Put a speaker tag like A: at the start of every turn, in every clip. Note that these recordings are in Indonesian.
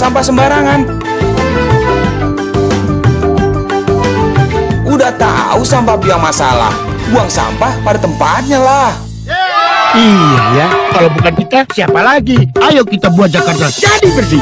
A: sampah sembarangan. Udah tahu sampah biang masalah, buang sampah pada tempatnya lah.
B: Iya ya, kalau bukan kita siapa lagi? Ayo kita buat Jakarta jadi bersih.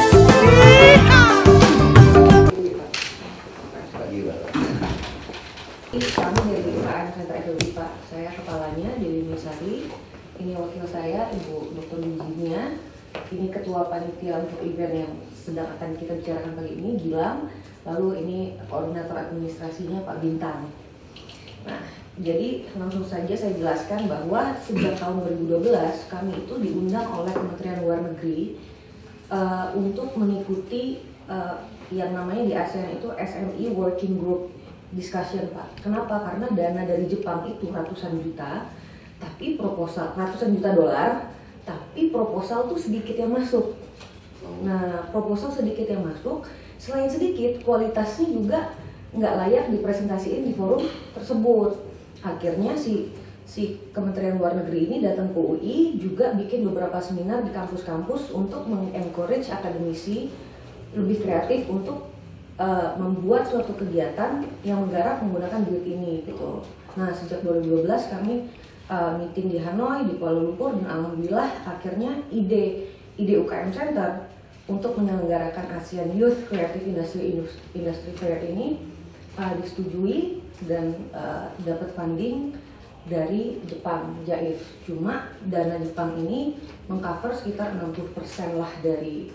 C: Kami dari UKM Sentra Ekonomi Pak, saya kepalanya Dewi Misari. Ini wakil saya Ibu Dr. Lujinia. Ini ketua panitia untuk event yang sedang akan kita bicarakan kali ini, Gilang. Lalu ini koordinator administrasinya Pak Bintang. Nah, jadi langsung saja saya jelaskan bahwa sejak tahun 2012 kami itu diundang oleh Kementerian Luar Negeri untuk mengikuti yang namanya di ASEAN itu SME Working Group Discussion, Pak. Kenapa? Karena dana dari Jepang itu ratusan juta, tapi proposal ratusan juta dolar, tapi proposal tuh sedikit yang masuk. Nah, proposal sedikit yang masuk, selain sedikit, kualitasnya juga nggak layak dipresentasiin di forum tersebut. Akhirnya si Kementerian Luar Negeri ini datang ke UI, juga bikin beberapa seminar di kampus-kampus untuk mengencourage akademisi lebih kreatif untuk membuat suatu kegiatan yang menggarap menggunakan duit ini gitu. Nah, sejak 2012 kami meeting di Hanoi, di Kuala Lumpur, dan alhamdulillah akhirnya ide UKM Center untuk menyelenggarakan ASEAN Youth Creative Industry Fair ini disetujui dan dapat funding dari Jepang, JAIF. Cuma dana Jepang ini mengcover sekitar 60% lah dari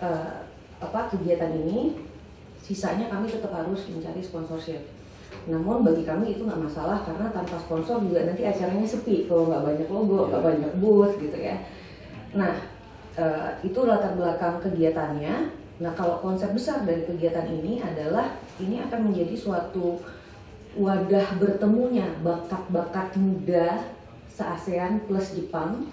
C: kegiatan ini. Sisanya kami tetap harus mencari sponsorship. Namun bagi kami itu nggak masalah, karena tanpa sponsor juga nanti acaranya sepi kalau nggak banyak logo, nggak banyak booth gitu ya. Nah, itu latar belakang kegiatannya. Nah, kalau konsep besar dari kegiatan ini adalah ini akan menjadi suatu wadah bertemunya bakat-bakat muda se-ASEAN plus Jepang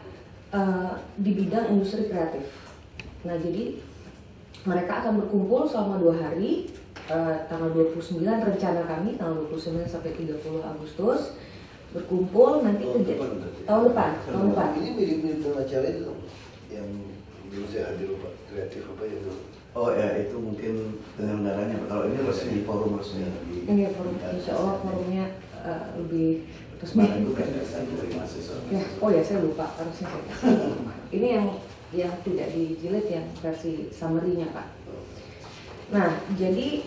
C: di bidang industri kreatif. Nah, jadi mereka akan berkumpul selama 2 hari, tanggal 29 rencana kami, tanggal 29 sampai 30 Agustus berkumpul nanti tahun depan.
D: Ini mirip-mirip dengan acara itu yang dulu saya hadir, Pak, kreatif apa ya itu?
E: Oh ya, itu mungkin penyelenggaranya. Kalau ini resmi, forum resmi.
C: Ini forum, insya Allah forumnya lebih resmi. Ya, oh ya, saya lupa harusnya saya kasih. Ini yang tidak dijilid, yang versi summary-nya, Pak. Nah, jadi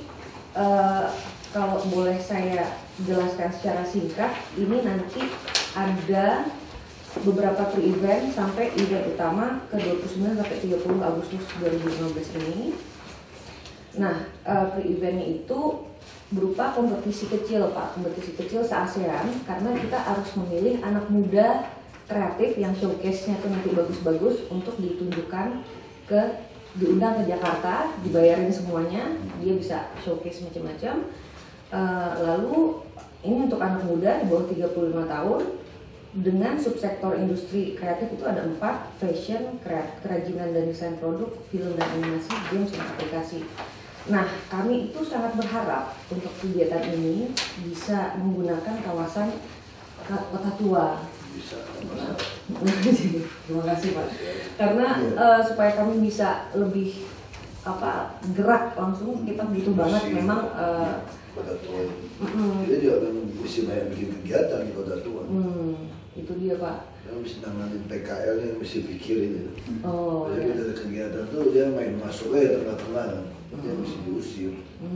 C: kalau boleh saya jelaskan secara singkat, ini nanti ada beberapa pre-event sampai event utama ke 29 sampai 30 Agustus 2015 ini. Nah, pre-eventnya itu berupa kompetisi kecil, Pak, kompetisi kecil se-ASEAN, karena kita harus memilih anak muda kreatif yang showcase-nya tuh nanti bagus-bagus untuk ditunjukkan diundang ke Jakarta, dibayarin semuanya, dia bisa showcase macam-macam. Lalu ini untuk anak muda di bawah 35 tahun dengan subsektor industri kreatif itu ada 4: fashion, kerajinan dan desain produk, film dan animasi, games dan aplikasi. Nah, kami itu sangat berharap untuk kegiatan ini bisa menggunakan kawasan Kota Tua. Terima kasih, Pak. Karena supaya kami bisa lebih gerak langsung, kita butuh banget memang
D: Kota Tua. Kita juga kan mesti banyak bikin kegiatan di Kota Tua.
C: Itu dia, Pak.
D: Yang mesti nanganin PKL nya mesti pikirin itu.
C: Oh.
D: Jadi ada kegiatan tuh dia main masuk aja tengah-tengah, dia mesti diusir.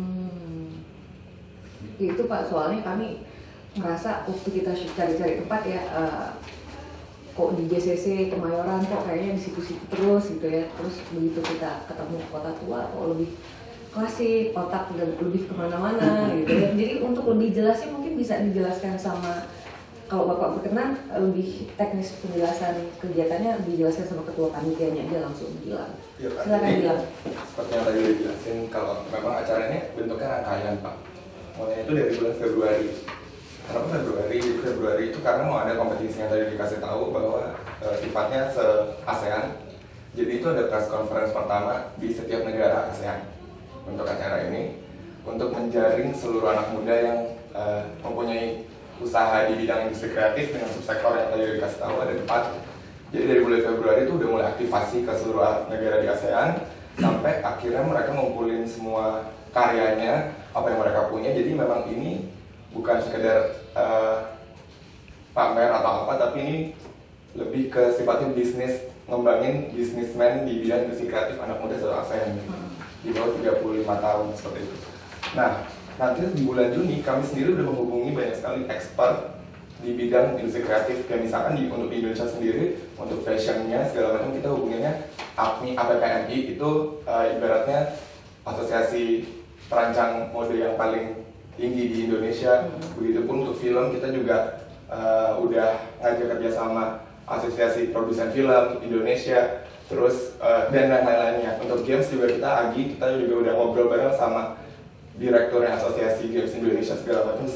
C: Itu, Pak, soalnya kami merasa waktu kita cari-cari tempat ya, kok di JCC Kemayoran kok kayaknya di situ-situ terus gitu ya. Terus begitu kita ketemu Kota Tua kok lebih klasik, otak dan lebih kemana-mana gitu ya. Jadi untuk lebih jelasnya mungkin bisa dijelaskan sama, kalau Bapak berkenan, lebih teknis penjelasan kegiatannya dijelaskan sama ketua panitianya aja langsung, Gilang.
F: Ya, Pak.
C: Silakan, Gilang.
F: Seperti yang tadi dijelasin, kalau memang acaranya bentuknya rangkaian, Pak. Mulainya itu dari bulan Februari. Kenapa Februari? Februari itu karena mau ada kompetisi yang tadi dikasih tahu bahwa sifatnya se-ASEAN. Jadi itu ada press conference pertama di setiap negara ASEAN untuk acara ini, untuk menjaring seluruh anak muda yang mempunyai usaha di bidang industri kreatif dengan subsektor yang tadi dikasih tahu ada 4. Jadi dari bulan Februari itu udah mulai aktivasi ke seluruh negara di ASEAN. sampai akhirnya mereka ngumpulin semua karyanya, apa yang mereka punya. Jadi memang ini bukan sekedar pamer atau apa, tapi ini lebih ke sifatnya bisnis, ngembangin bisnismen di bidang industri kreatif anak muda se-ASEAN di bawah 35 tahun seperti itu. Nah, nanti di bulan Juni kami sendiri udah menghubungi banyak sekali expert di bidang industri kreatif. Kayak misalkan untuk Indonesia sendiri, untuk fashionnya segala macam kita hubunginnya APPMI, itu ibaratnya asosiasi perancang mode yang paling tinggi di Indonesia. Begitupun untuk film kita juga udah ngajak kerjasama asosiasi produsen film Indonesia, terus dan lain-lainnya. Untuk games juga kita juga udah ngobrol bareng sama direkturnya asosiasi games Indonesia segala macam.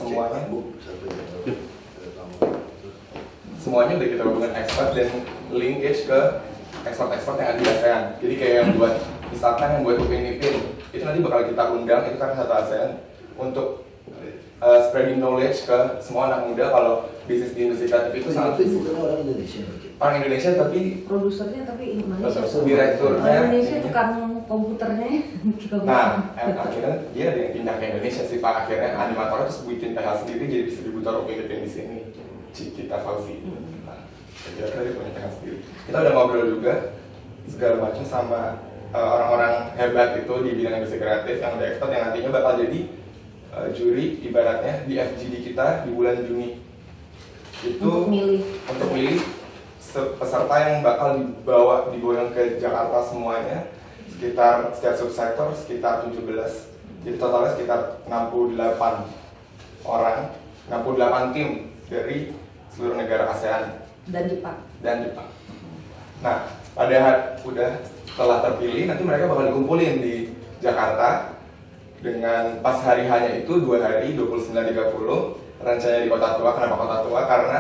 F: Semuanya udah kita hubungkan expert dan linkage ke expert-expert yang ada di ASEAN. Jadi kayak yang buat, misalkan yang buat Upin Ipin, itu nanti bakal kita undang, itu kan satu ASEAN, untuk spreading knowledge ke semua anak muda kalau bisnis di industri kreatif itu sangat
D: bukan orang Indonesia.
F: Orang Indonesia tapi
C: Produsernya tapi Indonesia.
F: Direkturnya
C: Orang Indonesia tukang komputernya.
F: Nah, akhirnya dia ada yang pindah ke Indonesia sih Pak. Akhirnya animatornya terus bikin PH sendiri jadi distributor Upin Ipin di sini. Cikita Fauzi. Nah, kira-kira dia punya PH sendiri. Kita udah ngobrol juga segala macam sama orang-orang hebat itu di bidang industri kreatif yang udah expert yang nantinya bakal jadi juri ibaratnya di FGD kita di bulan Juni. Itu untuk milih peserta yang bakal diboyong ke Jakarta semuanya, sekitar setiap subsektor sekitar 17. Jadi totalnya sekitar 68 orang, 68 tim dari seluruh negara ASEAN
C: dan Jepang.
F: Nah, setelah terpilih nanti mereka bakal dikumpulin di Jakarta dengan pas hari hanya itu 2 hari 29-30. Rencananya di Kota Tua. Kenapa Kota Tua? Karena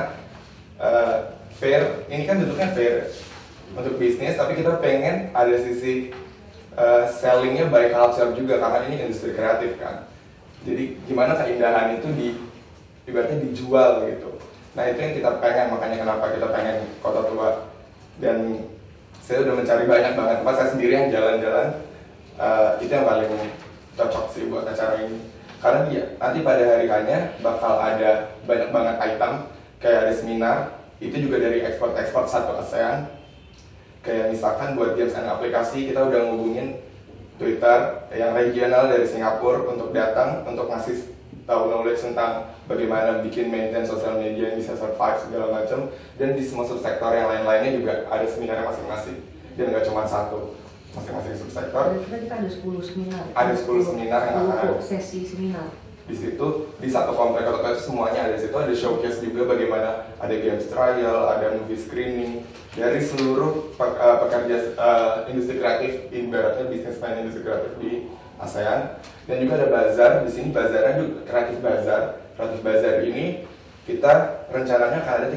F: fair, ini kan bentuknya fair untuk bisnis, tapi kita pengen ada sisi sellingnya by culture juga, karena ini industri kreatif kan. Jadi gimana keindahan itu ibaratnya dijual gitu. Nah itu yang kita pengen, makanya kenapa kita pengen Kota Tua. Dan saya udah mencari banyak banget tempat, saya sendiri yang jalan-jalan, itu yang paling cocok sih buat acara ini. Karena nanti pada hari hanya bakal ada banyak banget item, kayak ada seminar, itu juga dari ekspor-ekspor satu ASEAN. Kayak misalkan buat games and aplikasi, kita udah ngubungin Twitter yang regional dari Singapura untuk datang, untuk ngasih tahu knowledge tentang bagaimana bikin maintain sosial media yang bisa survive segala macam. Dan di semua subsektor yang lain-lainnya juga ada seminarnya masing-masing, dan nggak cuma satu. Masing-masing subsektor.
C: Kita ada 10 seminar.
F: Ada 10 seminar yang akan ada.
C: Sesi seminar.
F: Di situ, di satu komplek Kota Tua itu semuanya ada. Di situ ada showcase juga bagaimana ada games trial, ada movie screening dari seluruh pekerja industri kreatif, ibaratnya bisnismen industri kreatif di ASEAN. Dan juga ada bazar. Di sini bazarnya juga kreatif bazar. Kreatif bazar ini kita rencananya akan ada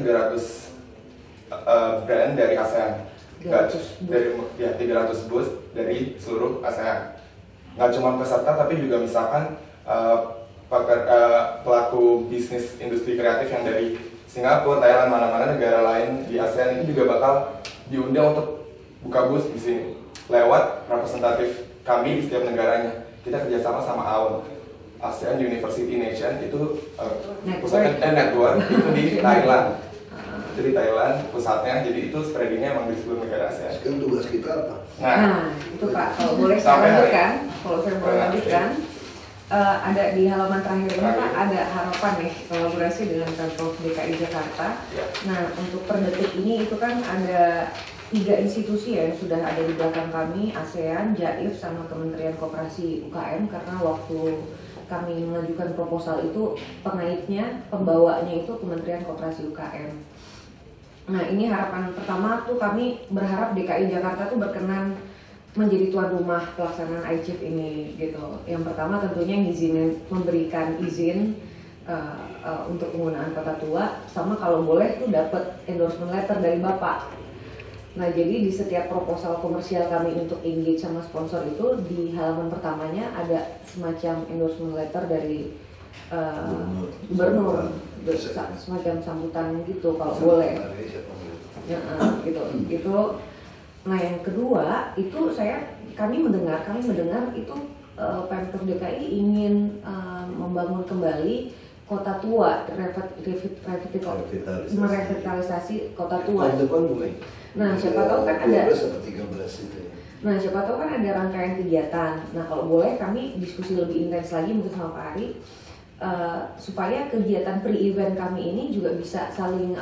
F: 300 brand dari ASEAN. 300 booth dari seluruh ASEAN. Nggak cuma peserta, tapi juga misalkan pelaku bisnis industri kreatif yang dari Singapura, Thailand, mana-mana negara lain di ASEAN itu juga bakal diundang untuk buka booth di sini lewat representatif kami di setiap negaranya. Kita kerjasama sama AUN, ASEAN University Nation, itu pusatnya network itu di Thailand. Itu di Thailand pusatnya, jadi itu spreadingnya emang di seluruh negara ASEAN.
D: Sekarang tugas kita apa?
C: Nah itu Pak, kalau boleh saya lanjutkan, ada di halaman terakhir ini Pak, ada harapan nih kolaborasi dengan Pemprov DKI Jakarta. Nah untuk per detik ini itu kan ada 3 institusi ya yang sudah ada di belakang kami, ASEAN, JAIF, sama Kementerian Koperasi UKM, karena waktu kami mengajukan proposal itu pengaitnya, pembawanya itu Kementerian Koperasi UKM. Nah ini harapan pertama tuh, kami berharap DKI Jakarta tuh berkenan menjadi tuan rumah pelaksanaan iChif ini gitu. Yang pertama tentunya memberikan izin untuk penggunaan Kota Tua, sama kalau boleh tuh dapat endorsement letter dari Bapak. Nah jadi di setiap proposal komersial kami untuk engage sama sponsor itu, di halaman pertamanya ada semacam endorsement letter dari gubernur, semacam sambutan gitu kalau boleh. Ya, gitu. Itu. Nah yang kedua itu saya kami mendengar itu Pemprov DKI ingin membangun kembali kota tua, merevitalisasi kota tua.
D: Tahun depan mulai.
C: Nah, siapa tahu kan ada
D: 12 atau 13 itu ya.
C: Nah, siapa tahu kan ada rangkaian kegiatan. Nah, kalau boleh kami diskusi lebih intens lagi mungkin sama Pak Ari, supaya kegiatan pre-event kami ini juga bisa saling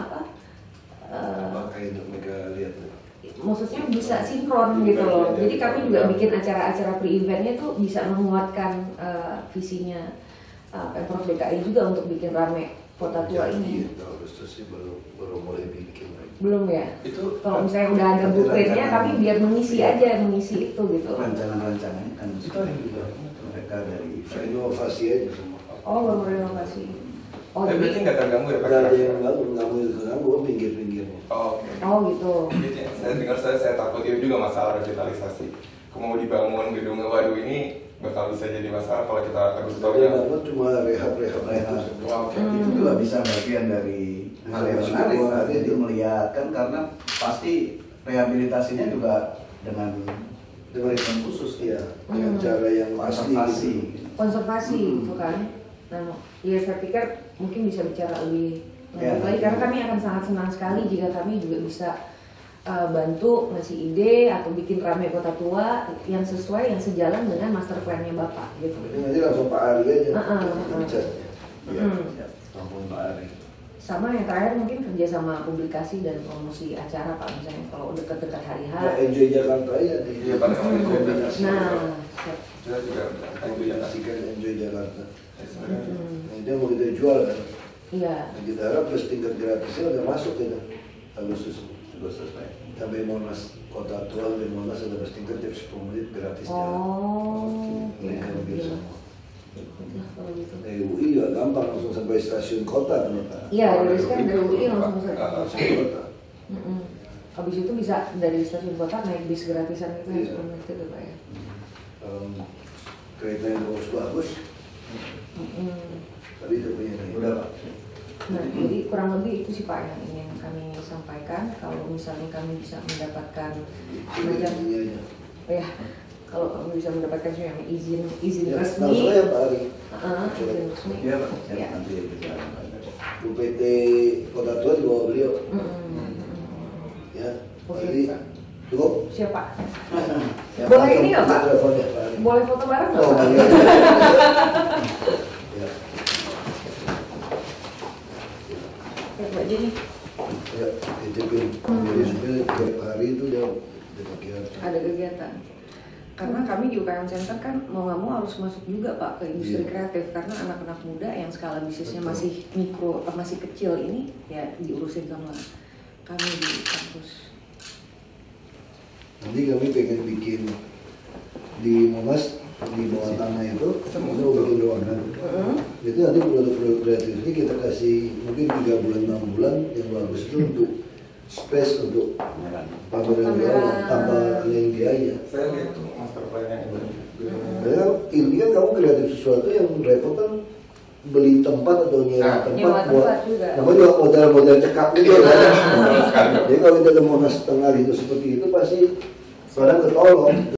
D: Pakai untuk mereka lihat.
C: maksudnya bisa sinkron gitu loh. Jadi kami juga bikin acara-acara pre-eventnya tuh bisa menguatkan visinya Pemprov DKI juga untuk bikin rame kota tua ini.
D: Agustus sih baru mulai bikin.
C: Belum ya?
F: Itu
C: Kalau misalnya udah ada blueprintnya, kami biar mengisi itu gitu.
E: Rancangan-rancangannya kan
F: itu ada juga.
E: mereka dari
D: Inovasi aja semua.
C: Oh, baru renovasi. Oh,
F: Berarti
C: jadi
F: nggak terganggu ya Pak?
D: Nggak ada yang nganggu pinggir-pinggirnya.
F: Oh, oke.
C: oh gitu.
F: Jadi saya dengar saya takut itu juga masalah revitalisasi. Kalau mau dibangun gedungnya, waduh ini bakal bisa jadi masalah kalau kita harus tahu ya.
D: Bangun cuma rehab-rehab
E: Rehab.
D: itu.
F: Wah, oke.
E: itu juga bisa bagian dari hal yang menarik. Jadi melihat kan karena pasti rehabilitasinya juga dengan treatment khusus
D: Iya, dengan cara yang
E: konservasi.
C: Konservasi itu kan. Nah, ya saya pikir mungkin bisa bicara lebih
E: Ya,
C: lanjut lagi karena kami akan sangat senang sekali jika kami juga bisa bantu ngasih ide atau bikin rame kota tua yang sesuai, yang sejalan dengan master plan-nya Bapak gitu.
D: Jadi nanti langsung Pak Ari aja. Bicaranya.
E: Iya,
C: Hmm.
E: siap.
D: Langsung Pak Ari.
C: Sama yang terakhir mungkin kerja sama publikasi dan promosi acara Pak, misalnya kalau dekat-dekat hari H.
D: Ya, enjoy Jakarta ya nih.
F: Iya, Pak.
D: Kombinasi.
C: Nah, siap.
F: Kita juga
D: Kombinasikan enjoy Jakarta.
F: sebenarnya.
C: Hmm.
D: Nah, itu yang mau kita jual kan.
C: Iya.
D: Nah, kita harap plus tingkat gratisnya udah masuk kita. Agustus.
E: Selesai.
D: Sampai Monas kota tua di Monas ada plus tingkat tiap 10 menit gratis jalan.
C: Oh,
D: Mereka
C: iya.
D: hampir
C: Iya.
D: semua.
C: Nah, kalau gitu.
D: Dari UI juga gampang langsung sampai stasiun kota ternyata.
C: Iya, dari sekarang dari UI langsung ke
D: Stasiun kota.
C: Habis itu bisa dari stasiun kota naik bis gratisan itu
D: Iya.
C: 10 menit itu Pak ya.
D: Kereta yang bagus-bagus, tapi itu punya nih.
E: Udah Pak.
C: Nah, jadi kurang lebih itu sih Pak yang ingin kami sampaikan. Kalau misalnya kami bisa mendapatkan semacam,
D: Ini aja.
C: ya, kalau kami bisa mendapatkan semacam izin
D: Ya,
C: resmi,
D: langsung aja Pak Ari.
C: izin resmi.
E: Iya Pak. Siap,
C: Ya.
E: nanti kita
D: UPT Kota Tua di bawah beliau. Ya, Pak
C: Oke,
D: Ari.
C: Pak.
D: Cukup?
C: Siapa?
D: Ya,
C: Boleh
D: langsung
C: ini nggak, Pak?
D: telepon ya, Pak Ari.
C: Boleh foto bareng nggak
D: Oh,
C: Pak?
D: iya. Ya,
C: Ya, Pak Jenny.
D: ya, titipin. Jadi sebenarnya tiap hari itu dia kegiatan.
C: Ada kegiatan. Karena kami di UKM Center kan mau nggak mau harus masuk juga Pak ke industri
D: Iya.
C: kreatif karena anak-anak muda yang skala bisnisnya
D: Betul.
C: masih mikro, masih kecil ini ya diurusin sama kami di kampus.
D: Nanti kami pengen bikin di Monas di bawah tanah itu, kita mau bikin ruangan. Itu nanti produk-produk kreatif ini kita kasih mungkin 3 bulan 6 bulan yang bagus itu untuk space untuk pameran tanpa lain biaya.
F: Saya lihat tuh master plan-nya itu.
D: Karena ini kan kamu kreatif sesuatu yang repot kan beli tempat atau nyewa tempat
C: nyewa
D: buat
C: tempat juga.
D: namanya juga model-model cekap gitu kan.
F: Betul sekali.
D: Jadi kalau kita ke Monas tengah gitu seperti itu pasti barang ketolong.